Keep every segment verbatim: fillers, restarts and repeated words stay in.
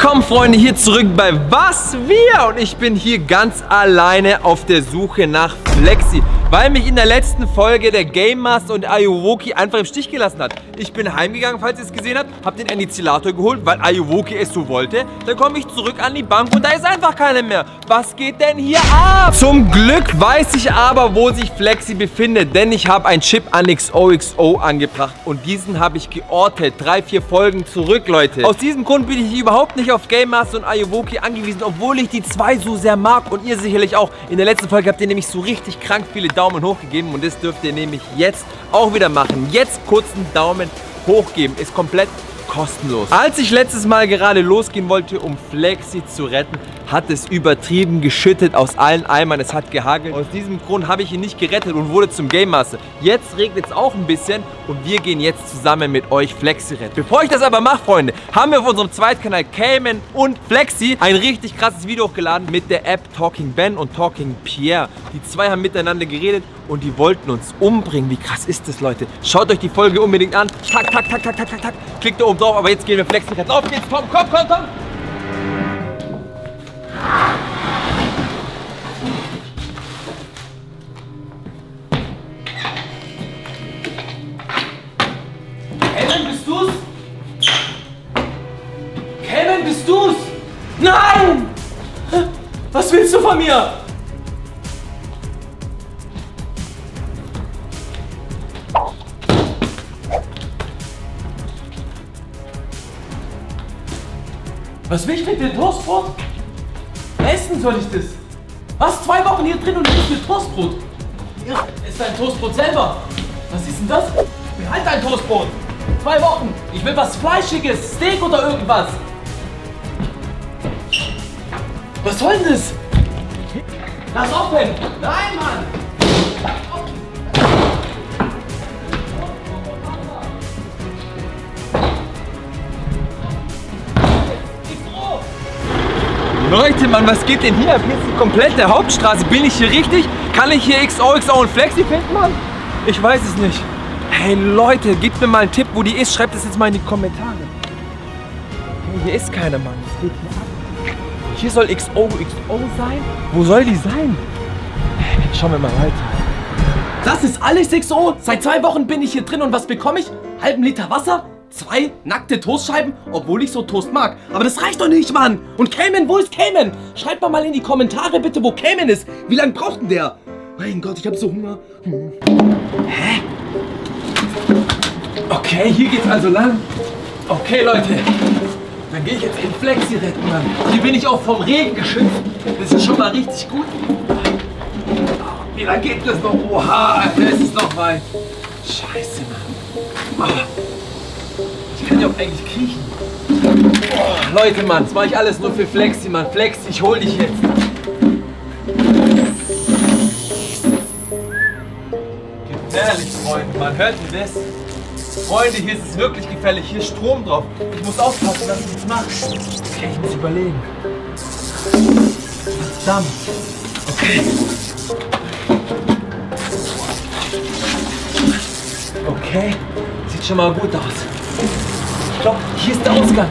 Willkommen, Freunde, hier zurück bei Was Wir. Und ich bin hier ganz alleine auf der Suche nach Flexi, weil mich in der letzten Folge der Game Master und Ayuwoki einfach im Stich gelassen hat. Ich bin heimgegangen, falls ihr es gesehen habt, habe den Anizilator geholt, weil Ayuwoki es so wollte. Dann komme ich zurück an die Bank und da ist einfach keiner mehr. Was geht denn hier ab? Zum Glück weiß ich aber, wo sich Flexi befindet, denn ich habe einen Chip an X O X O angebracht und diesen habe ich geortet. Drei, vier Folgen zurück, Leute. Aus diesem Grund bin ich überhaupt nicht auf Game Master und Ayuwoki angewiesen, obwohl ich die zwei so sehr mag und ihr sicherlich auch. In der letzten Folge habt ihr nämlich so richtig krank viele Daumen hoch gegeben und das dürft ihr nämlich jetzt auch wieder machen. Jetzt kurz einen Daumen hoch geben, ist komplett kostenlos. Als ich letztes Mal gerade losgehen wollte, um Flexi zu retten, hat es übertrieben geschüttet aus allen Eimern. Es hat gehagelt. Aus diesem Grund habe ich ihn nicht gerettet und wurde zum Game Master. Jetzt regnet es auch ein bisschen und wir gehen jetzt zusammen mit euch Flexi retten. Bevor ich das aber mache, Freunde, haben wir auf unserem Zweitkanal Cayman und Flexi ein richtig krasses Video hochgeladen mit der App Talking Ben und Talking Pierre. Die zwei haben miteinander geredet und die wollten uns umbringen. Wie krass ist das, Leute? Schaut euch die Folge unbedingt an. Tak, tak, tak, tak, tak, tak, tak. Klickt da oben drauf, aber jetzt gehen wir Flexi retten. Auf geht's, komm, komm, komm, komm. Cayman, bist du's? Cayman, bist du's? Nein! Was willst du von mir? Was will ich mit dem Toastbrot? Essen soll ich das? Was? Zwei Wochen hier drin und du isst mit Toastbrot? Ja, ist dein Toastbrot selber. Was ist denn das? Behalt dein Toastbrot. Zwei Wochen. Ich will was Fleischiges, Steak oder irgendwas. Was soll denn das? Lass offen. Nein, Mann. Leute, Mann, was geht denn hier ab? Hier ist die komplette Hauptstraße. Bin ich hier richtig? Kann ich hier X O X O und Flexi finden, Mann? Ich weiß es nicht. Hey Leute, gebt mir mal einen Tipp, wo die ist. Schreibt das jetzt mal in die Kommentare. Hey, hier ist keiner, Mann. Was geht hier ab? Hier soll X O X O sein? Wo soll die sein? Hey, schauen wir mal weiter. Das ist alles X O. Seit zwei Wochen bin ich hier drin und was bekomme ich? Halben Liter Wasser? Zwei nackte Toastscheiben, obwohl ich so Toast mag. Aber das reicht doch nicht, Mann. Und Cayman, wo ist Cayman? Schreibt mal mal in die Kommentare bitte, wo Cayman ist. Wie lange braucht denn der? Mein Gott, ich hab so Hunger. Hm. Hä? Okay, hier geht's also lang. Okay, Leute. Dann gehe ich jetzt in Flexi retten, Mann. Hier bin ich auch vom Regen geschützt. Das ist schon mal richtig gut. Wie lange geht das noch? Oha, es ist noch weit. Scheiße, Mann. Oh. Ich kann ja auch eigentlich kriechen. Oh, Leute, Mann, das mache ich alles nur für Flexi, Mann. Flexi, ich hol dich jetzt. Gefährlich, Freunde, man hört ihr das? Freunde, hier ist es wirklich gefährlich. Hier ist Strom drauf. Ich muss aufpassen, dass ich nichts mache. Okay, ich muss überlegen. Verdammt. Okay. Okay, sieht schon mal gut aus. Ich glaube, hier ist der Ausgang.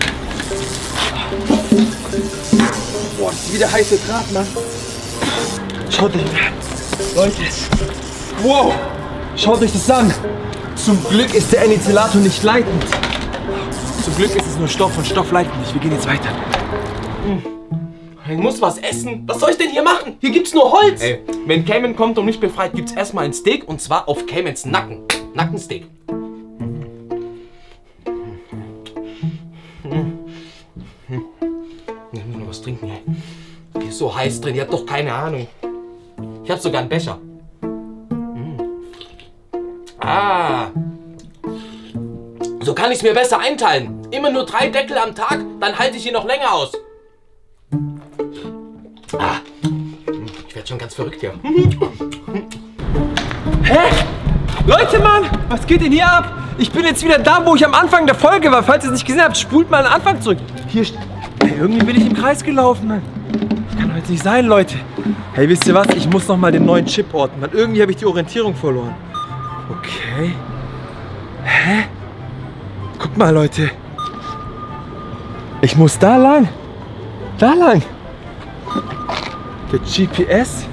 Boah, das ist wieder heiße Draht, Mann. Schaut euch, Leute. Wow, schaut euch das an. Zum Glück ist der Anizilator nicht leitend. Zum Glück ist es nur Stoff und Stoff leitet nicht. Wir gehen jetzt weiter. Ich muss was essen. Was soll ich denn hier machen? Hier gibt's nur Holz. Ey, wenn Cayman kommt und mich befreit, gibt's erstmal ein Steak und zwar auf Caymans Nacken. Nackensteak. Ich muss noch was trinken, ey. Hier ist so heiß drin, ihr habt doch keine Ahnung. Ich hab sogar einen Becher. Mm. Ah. So kann ich es mir besser einteilen. Immer nur drei Deckel am Tag, dann halte ich hier noch länger aus. Ah. Ich werde schon ganz verrückt hier. Hä? Leute, Mann, was geht denn hier ab? Ich bin jetzt wieder da, wo ich am Anfang der Folge war. Falls ihr es nicht gesehen habt, spult mal den Anfang zurück. Hier, hey, irgendwie bin ich im Kreis gelaufen, Mann. Das kann doch jetzt nicht sein, Leute. Hey, wisst ihr was? Ich muss noch mal den neuen Chip orten, Mann. Irgendwie habe ich die Orientierung verloren. Okay. Hä? Guck mal, Leute. Ich muss da lang. Da lang. Der G P S.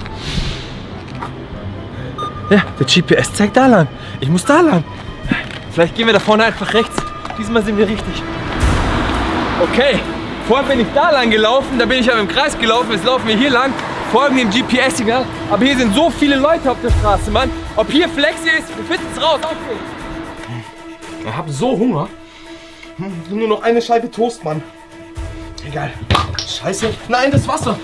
Ja, der G P S zeigt da lang. Ich muss da lang. Vielleicht gehen wir da vorne einfach rechts. Diesmal sind wir richtig. Okay, vorher bin ich da lang gelaufen, da bin ich aber im Kreis gelaufen. Jetzt laufen wir hier lang, folgen dem G P S-Signal. Aber hier sind so viele Leute auf der Straße, Mann. Ob hier Flexi ist, wir finden es raus. Okay. Ich hab so Hunger. Nur noch eine Scheibe Toast, Mann. Egal. Scheiße. Nein, das Wasser.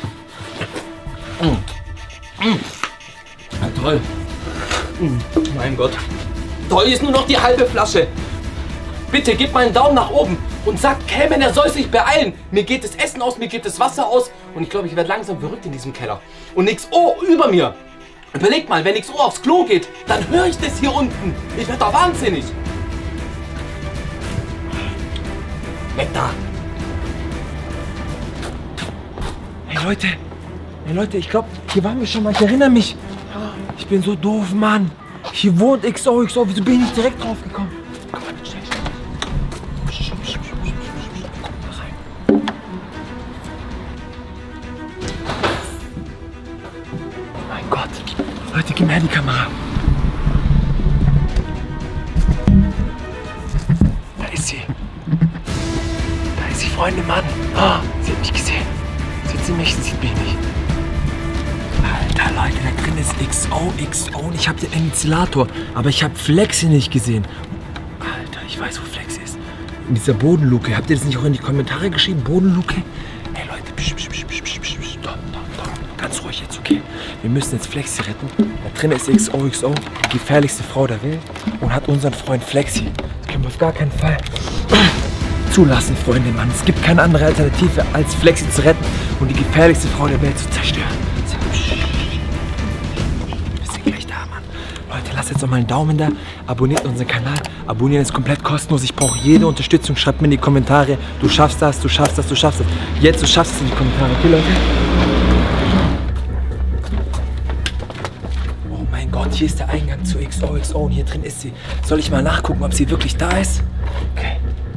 Mm. Mm. Ja, toll. Mm. Mein Gott. Toll ist nur noch die halbe Flasche. Bitte gib mal einen Daumen nach oben und sag Kevin, er soll sich beeilen. Mir geht das Essen aus, mir geht das Wasser aus. Und ich glaube, ich werde langsam verrückt in diesem Keller. Und X O über mir. Überleg mal, wenn X O aufs Klo geht, dann höre ich das hier unten. Ich werde da wahnsinnig. Weg da. Hey Leute, hey Leute, ich glaube, hier waren wir schon mal. Ich erinnere mich. Ich bin so doof, Mann. Hier wohnt X O, X O. Wieso bin ich nicht direkt drauf gekommen? Komm mal, schnell, schnell. Oh mein Gott. Leute, gib mir her die Kamera. Da ist sie. Da ist sie, Freunde, Mann. Oh, sie hat mich gesehen. Sieht sie mich? Sie sieht mich nicht. Alter, Leute, da drin ist X O, X O und ich habe den Initialator. Aber ich habe Flexi nicht gesehen. Alter, ich weiß, wo Flexi ist. In dieser Bodenluke. Habt ihr das nicht auch in die Kommentare geschrieben? Bodenluke? Hey Leute, psch, psch, psch, psch, psch, psch. Doch, doch, doch. Ganz ruhig jetzt, okay? Wir müssen jetzt Flexi retten. Da drin ist X O, X O, die gefährlichste Frau der Welt und hat unseren Freund Flexi. Das können wir auf gar keinen Fall zulassen, Freunde, Mann. Es gibt keine andere Alternative, als Flexi zu retten und die gefährlichste Frau der Welt zu zerstören. Wir sind gleich da, Mann. Leute, lasst jetzt noch mal einen Daumen da. Abonniert unseren Kanal. Abonnieren ist komplett kostenlos. Ich brauche jede Unterstützung. Schreibt mir in die Kommentare. Du schaffst das, du schaffst das, du schaffst das. Jetzt, du schaffst es in die Kommentare. Okay, Leute? Oh mein Gott, hier ist der Eingang zu X O X O und hier drin ist sie. Soll ich mal nachgucken, ob sie wirklich da ist? Okay.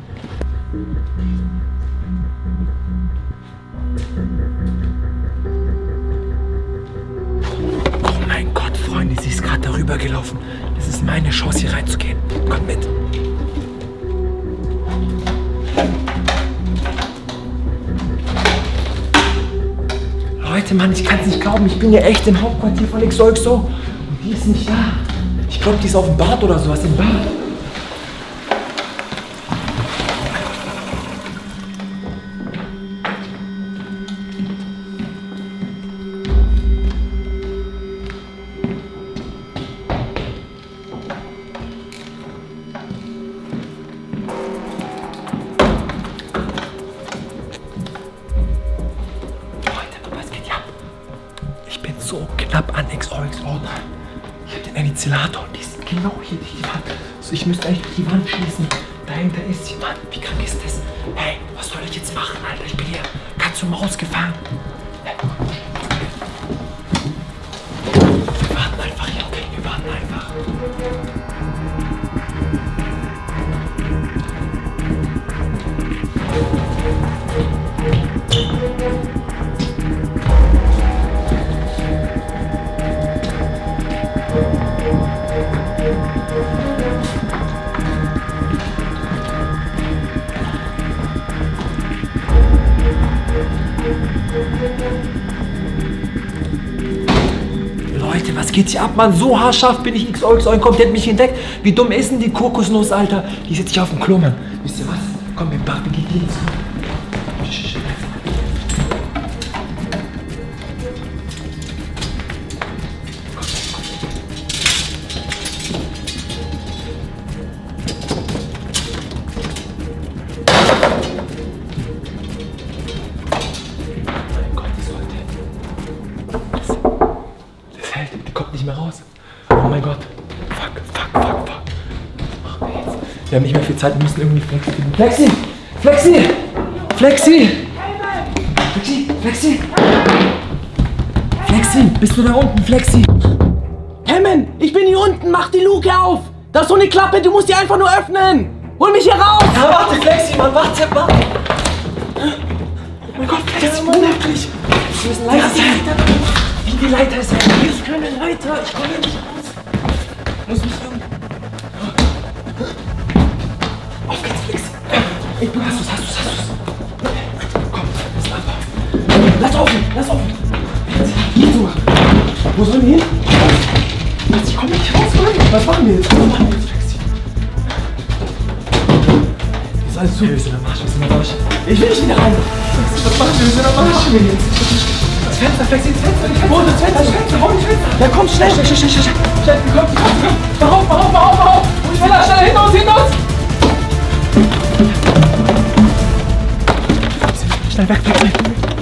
Oh mein Gott, Freunde, sie ist gerade darüber gelaufen. Das ist meine Chance, hier reinzugehen. Kommt mit. Leute, Mann, ich kann es nicht glauben. Ich bin ja echt im Hauptquartier von X O X O. Und die ist nicht da. Ich glaube, die ist auf dem Bad oder sowas. Im Bad. So knapp an X O X O dran. Ich habe den Initialator und die ist genau hier durch die Wand. So, ich müsste eigentlich durch die Wand schießen. Dahinter ist sie, Mann. Wie krank ist das? Hey, was soll ich jetzt machen, Alter? Ich bin hier ganz zur Maus gefangen. Hey. Wir warten einfach hier, okay? Wir warten einfach. Leute, was geht hier ab, Mann? So haarscharf bin ich. X O X O kommt, der hat mich entdeckt. Wie dumm ist denn die Kokosnuss, Alter? Die sitzt hier auf dem Klo, Mann. Wisst ihr was? Komm, wir machen, wir gehen hier ins Klo. Nicht mehr raus. Oh mein Gott. Fuck, fuck, fuck, fuck. Was machen wir jetzt? Wir haben nicht mehr viel Zeit, wir müssen irgendwie Flexi finden. Flexi! Flexi! Flexi! Flexi! Flexi! Flexi! Bist du da unten, Flexi? Hammond, ich bin hier unten, mach die Luke auf! Da ist so eine Klappe, du musst die einfach nur öffnen! Hol mich hier raus! Ja, warte, Flexi, Mann, warte, warte! Das ist unmöglich. Wir müssen Leiter sein. Wie die Leiter ist. Hier ist keine Leiter. Ich komme hier nicht raus. Ich muss mich irgendwie... Auf geht's, Flexi. Ich bin... Hast du's, hast du's, hast du's. Komm, lass ab. Lass offen, lass offen. Hier zu machen. Wo sollen wir hin? Was? Ich komm nicht raus, Mann. Was machen wir jetzt? Was machen wir jetzt, Flexi? Ist alles zu. Wir sind am Arsch, wir sind am Arsch. Ich will nicht wieder rein. Was machen wir? Wir sind am Arsch. Was machen wir jetzt? Das Fenster, Flexi, das Fenster, das Fenster. Wo, das Fenster, das Fenster, hau das Fenster. Ja, komm, schnell, schnell, schnell, schnell, schnell. Schnell, komm, komm, komm. Mach auf, mach auf, mach auf, mach auf. Und schneller, schneller, hinter uns, hinter uns. Schnell weg, Flexi.